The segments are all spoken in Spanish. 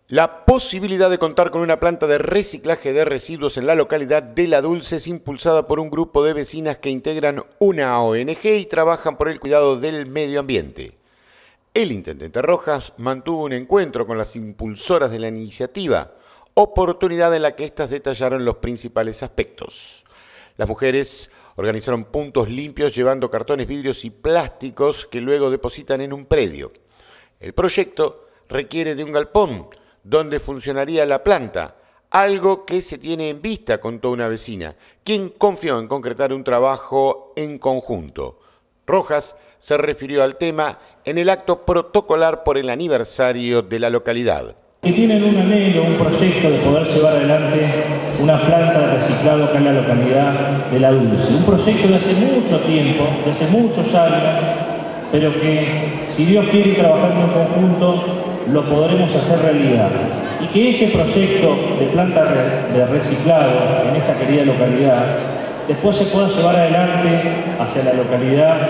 La posibilidad de contar con una planta de reciclaje de residuos en la localidad de La Dulce es impulsada por un grupo de vecinas que integran una ONG y trabajan por el cuidado del medio ambiente. El intendente Rojas mantuvo un encuentro con las impulsoras de la iniciativa, oportunidad en la que éstas detallaron los principales aspectos. Las mujeres organizaron puntos limpios llevando cartones, vidrios y plásticos que luego depositan en un predio. El proyecto requiere de un galpón donde funcionaría la planta, algo que se tiene en vista, contó una vecina, quien confió en concretar un trabajo en conjunto. Rojas se refirió al tema en el acto protocolar por el aniversario de la localidad. Que tienen un anhelo, un proyecto de poder llevar adelante una planta de reciclado acá en la localidad de La Dulce. Un proyecto de hace mucho tiempo, de hace muchos años, pero que si Dios quiere y trabajando en conjunto, lo podremos hacer realidad. Y que ese proyecto de planta de reciclado en esta querida localidad después se pueda llevar adelante hacia la localidad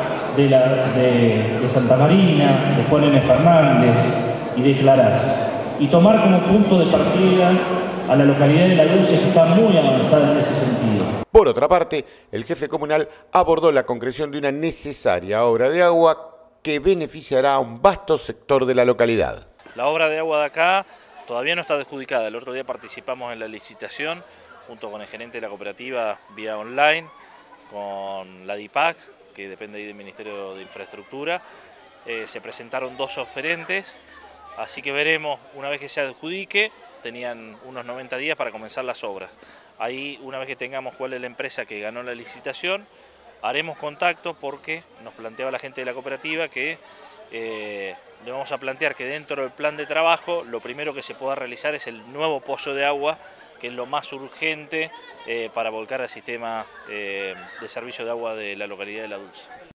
de Santa Marina, de Juan N. Fernández y de Clarás. Y tomar como punto de partida a la localidad de La Dulce, que está muy avanzada en ese sentido. Por otra parte, el jefe comunal abordó la concreción de una necesaria obra de agua que beneficiará a un vasto sector de la localidad. La obra de agua de acá todavía no está adjudicada. El otro día participamos en la licitación junto con el gerente de la cooperativa vía online, con la DIPAC, que depende ahí del Ministerio de Infraestructura. Se presentaron 2 oferentes, así que veremos una vez que se adjudique. Tenían unos 90 días para comenzar las obras. Ahí, una vez que tengamos cuál es la empresa que ganó la licitación, haremos contacto porque nos planteaba la gente de la cooperativa que le vamos a plantear que dentro del plan de trabajo lo primero que se pueda realizar es el nuevo pozo de agua, que es lo más urgente para volcar al sistema de servicio de agua de la localidad de La Dulce.